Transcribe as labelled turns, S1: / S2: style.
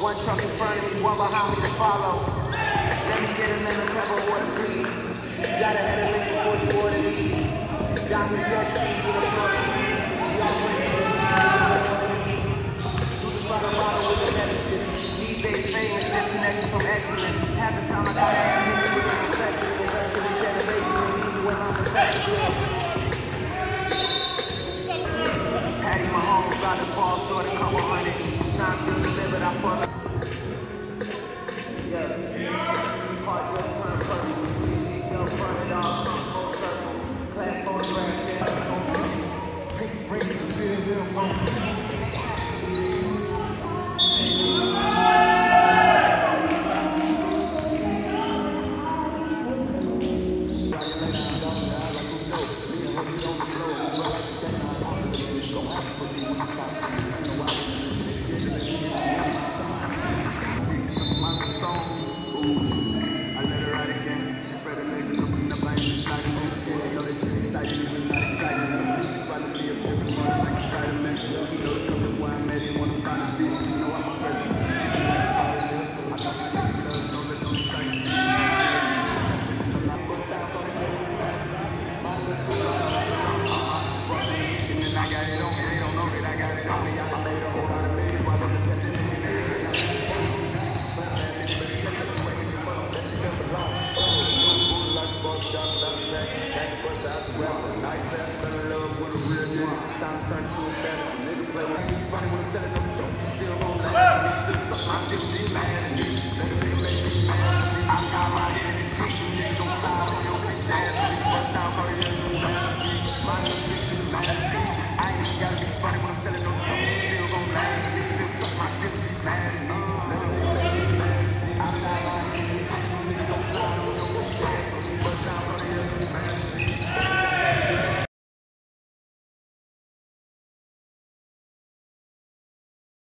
S1: One truck in front of me, one behind me to follow. Let me get a lemon pepper water, please. Gotta have a link before you order these. Dr. Jet Street to the floor. Y'all bring it. Do the bottle bottle with the messages. These days, fame is disconnected from excellence. Half the time I got ass niggas with the profession. The rest of the generation, and these are what I'm professed with. Patty Mahomes about to fall short a couple hundred. Signs still delivered, I fuck.